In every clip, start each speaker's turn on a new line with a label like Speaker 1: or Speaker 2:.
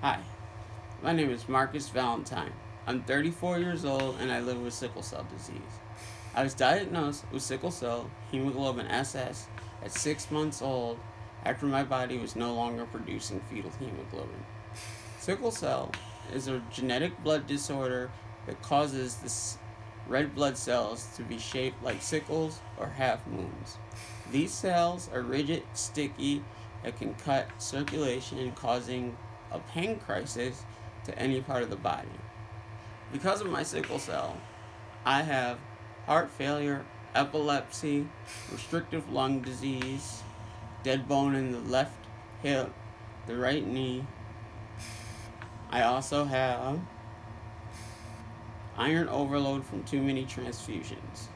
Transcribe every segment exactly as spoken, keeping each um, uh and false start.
Speaker 1: Hi, my name is Marcus Valentine. I'm thirty-four years old and I live with sickle cell disease. I was diagnosed with sickle cell hemoglobin S S at six months old after my body was no longer producing fetal hemoglobin. Sickle cell is a genetic blood disorder that causes the red blood cells to be shaped like sickles or half moons. These cells are rigid, sticky, that can cut circulation, causing a pain crisis to any part of the body. Because of my sickle cell, I have heart failure, epilepsy, restrictive lung disease, dead bone in the left hip, the right knee. I also have iron overload from too many transfusions.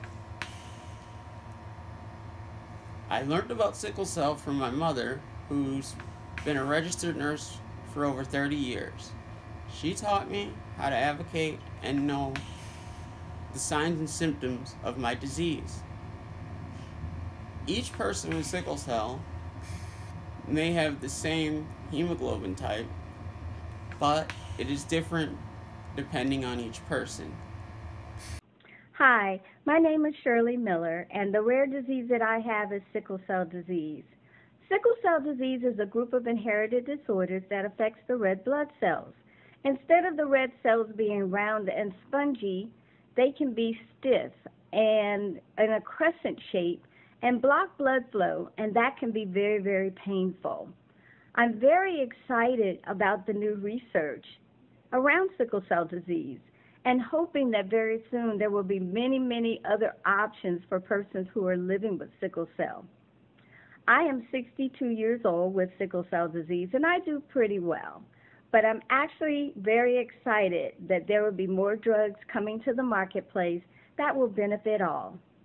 Speaker 1: I learned about sickle cell from my mother, who's been a registered nurse for over thirty years. She taught me how to advocate and know the signs and symptoms of my disease. Each person with sickle cell may have the same hemoglobin type, but it is different depending on each person.
Speaker 2: Hi, my name is Shirley Miller, and the rare disease that I have is sickle cell disease. Sickle cell disease is a group of inherited disorders that affects the red blood cells. Instead of the red cells being round and spongy, they can be stiff and in a crescent shape and block blood flow, and that can be very, very painful. I'm very excited about the new research around sickle cell disease and hoping that very soon there will be many, many other options for persons who are living with sickle cell. I am sixty-two years old with sickle cell disease, and I do pretty well. But I'm actually very excited that there will be more drugs coming to the marketplace that will benefit all.